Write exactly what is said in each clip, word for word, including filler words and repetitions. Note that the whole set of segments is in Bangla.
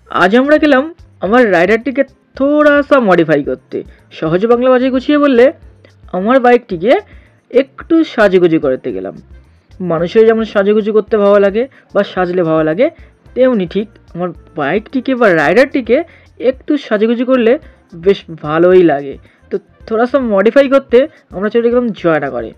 আজ আমরা গেলাম আমার রাইডারটিকে থোড়া সা মডিফাই করতে। সহজ বাংলা ভাষায় গুছিয়ে বললে আমার বাইকটিকে একটু সাজুগুজু করতে গেলাম। মানুষের যেমন সাজুগুজু করতে ভালো লাগে বা সাজলে ভালো লাগে, তেমনি ঠিক আমার বাইকটিকে বা রাইডারটিকে একটু সাজুগুজু করলে বেশ ভালোই লাগে। তো থোড়া সা মডিফাই করতে আমরা চলে গেলাম জয়নগরে।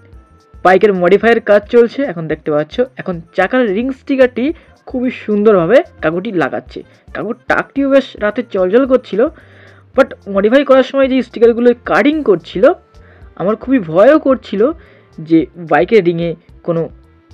বাইকের মডিফাইয়ের কাজ চলছে, এখন দেখতে পাচ্ছ। এখন চাকার রিং স্টিকারটি খুবই সুন্দরভাবে কাকুটি লাগাচ্ছে। কাকুর টাকটিও বেশ রাতে চলচল করছিল, বাট মডিফাই করার সময় যে স্টিকারগুলো কাটিং করছিল আমার খুবই ভয়ও করছিল যে বাইকের রিংয়ে কোনো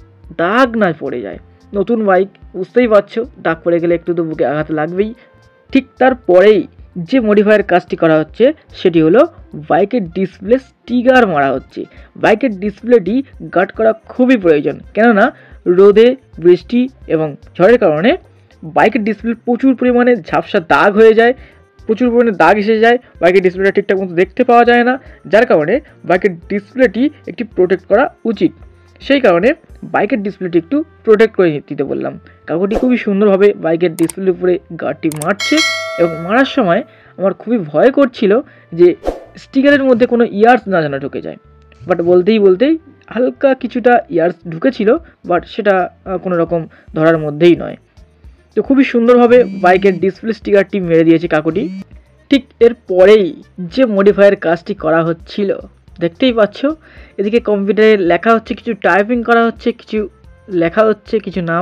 দাগ না পড়ে যায়। নতুন বাইক, বুঝতেই পারছো, দাগ পড়ে গেলে একটু তো বুকে আঘাত লাগবেই। ঠিক তারপরেই যে মডিফাইয়ের কাজটি করা হচ্ছে সেটি হলো বাইকের ডিসপ্লে স্টিকার মারা হচ্ছে। বাইকের ডিসপ্লেটি গার্ড করা খুবই প্রয়োজন, কেননা রোদে, বৃষ্টি এবং ঝড়ের কারণে বাইকের ডিসপ্লে প্রচুর পরিমাণে ঝাপসা দাগ হয়ে যায়, প্রচুর পরিমাণে দাগ এসে যায়, বাইকের ডিসপ্লেটা ঠিকঠাক মতো দেখতে পাওয়া যায় না, যার কারণে বাইকের ডিসপ্লেটি একটি প্রোটেক্ট করা উচিত। সেই কারণে বাইকের ডিসপ্লেটি একটু প্রোটেক্ট করে দিতে বললাম। কাকুটি খুবই সুন্দরভাবে বাইকের ডিসপ্লের উপরে গার্ডটি মারছে এবং মারার সময় আমার খুবই ভয় করছিল যে স্টিকারের মধ্যে কোনো ইয়ার্স না যেন ঢুকে যায়। বাট বলতেই বলতেই হালকা কিছুটা ইয়ার্স ঢুকেছিল, বাট সেটা কোনো রকম ধরার মধ্যেই নয়। তো খুবই সুন্দরভাবে বাইকের ডিসপ্লে স্টিকারটি মেরে দিয়েছে কাকুটি। ঠিক এর পরেই যে মডিফায়ার কাজটি করা হচ্ছিল দেখতেই পাচ্ছ, এদিকে কম্পিউটারে লেখা হচ্ছে, কিছু টাইপিং করা হচ্ছে, কিছু লেখা হচ্ছে, কিছু নাম।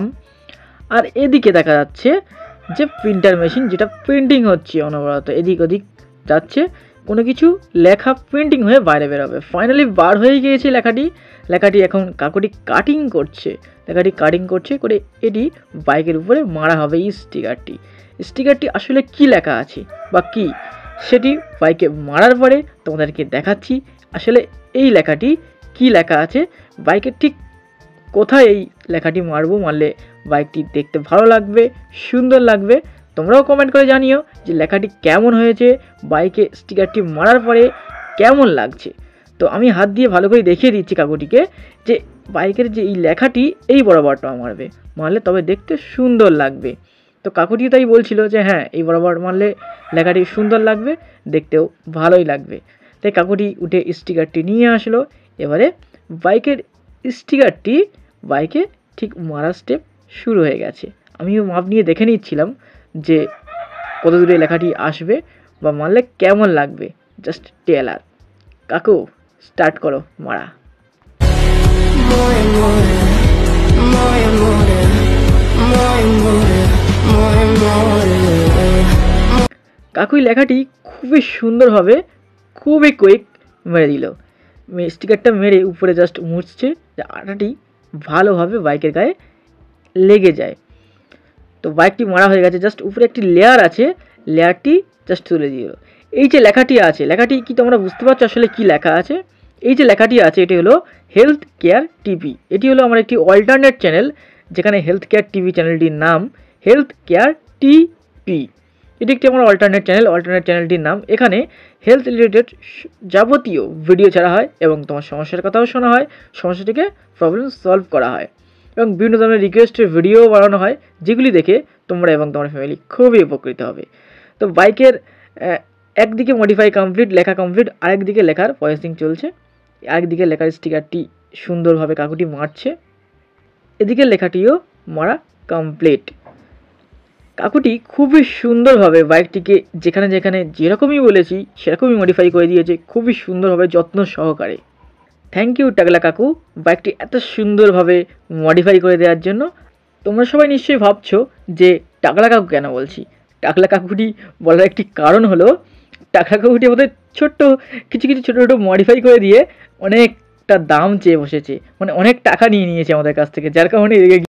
আর এদিকে দেখা যাচ্ছে যে প্রিন্টার মেশিন, যেটা প্রিন্টিং হচ্ছে অনবরত, এদিক ওদিক যাচ্ছে, কোনো কিছু লেখা প্রিন্টিং হয়ে বাইরে বেরোবে। ফাইনালি বার হয়ে গিয়েছে লেখাটি। লেখাটি এখন কাকুটি কাটিং করছে, লেখাটি কাটিং করছে করে এটি বাইকের উপরে মারা হবে। এই স্টিকারটি স্টিকারটি আসলে কি লেখা আছে বা কি, সেটি বাইকে মারার পরে তোমাদেরকে দেখাচ্ছি। আসলে এই লেখাটি কি লেখা আছে, বাইকের ঠিক কোথায় এই লেখাটি মারবো, মারলে বাইকটি দেখতে ভালো লাগবে, সুন্দর লাগবে। তোমরাও কমেন্ট করে জানিও যে লেখাটি কেমন হয়েছে, বাইকে স্টিকারটি মারার পরে কেমন লাগছে। তো আমি হাত দিয়ে ভালো করে দেখিয়ে দিচ্ছি কাকুটিকে যে বাইকের যে এই লেখাটি এই বরাবরটা মারবে, মারলে তবে দেখতে সুন্দর লাগবে। তো কাকুটি তাই বলছিল যে হ্যাঁ, এই বরাবর মারলে লেখাটি সুন্দর লাগবে, দেখতেও ভালোই লাগবে। তাই কাকুটি উঠে স্টিকারটি নিয়ে আসলো। এবারে বাইকের স্টিকারটি বাইকে ঠিক মারার স্টেপ শুরু হয়ে গেছে। আমিও মাপ নিয়ে দেখে নিচ্ছিলাম যে কত দূরে লেখাটি আসবে বা মারলে কেমন লাগবে। Just teller. কাকু স্টার্ট করো মারা। কাকুই লেখাটি খুবই সুন্দরভাবে, খুবই কুইক মেরে দিল। স্টিকারটা মেরে উপরে জাস্ট মুছছে যে আটাটি ভালোভাবে বাইকের গায়ে লেগে যায়। তো বাইকটি মারা হয়ে গেছে, জাস্ট উপরে একটি লেয়ার আছে, লেয়ারটি জাস্ট তুলে দিল। এই যে লেখাটি আছে, লেখাটি কি তোমরা বুঝতে পারছো আসলে কি লেখা আছে? এই যে লেখাটি আছে এটি হলো হেলথ কেয়ার টিভি। এটি হলো আমার একটি অল্টারনেট চ্যানেল, যেখানে হেলথ কেয়ার টিভি চ্যানেলটির নাম হেলথ কেয়ার টিপি। এটি একটি আমার অল্টারনেট চ্যানেল, অল্টারনেট চ্যানেলটির নাম। এখানে হেলথ রিলেটেড যাবতীয় ভিডিও ছাড়া হয় এবং তোমার সমস্যার কথাও শোনা হয়, সমস্যাটিকে প্রবলেম সলভ করা হয় এবং বিভিন্ন ধরনের রিকোয়েস্টের ভিডিও বানানো হয়, যেগুলি দেখে তোমরা এবং তোমার ফ্যামিলি খুবই উপকৃত হবে। তো বাইকের একদিকে মডিফাই কমপ্লিট, লেখা কমপ্লিট, আরেকদিকে লেখার পলিশিং চলছে। একদিকে লেখার স্টিকারটি সুন্দরভাবে কাকুটি মারছে, এদিকে লেখাটিও মারা কমপ্লিট। কাকুটি খুবই সুন্দরভাবে বাইকটিকে যেখানে যেখানে যেরকমই বলেছি সেরকমই মডিফাই করে দিয়েছে, খুবই সুন্দরভাবে, যত্ন সহকারে। থ্যাংক ইউ টাকলা কাকু, বাইকটি এত সুন্দরভাবে মডিফাই করে দেওয়ার জন্য। তোমরা সবাই নিশ্চয়ই ভাবছো যে টাকলা কাকু কেন বলছি। টাকলা কাকুটি বলার একটি কারণ হলো, টাকলা কাকুটি আমাদের ছোট্ট কিছু কিছু ছোটো ছোটো মডিফাই করে দিয়ে অনেকটা দাম চেয়ে বসেছে, মানে অনেক টাকা নিয়ে নিয়েছে আমাদের কাছ থেকে, যার কারণে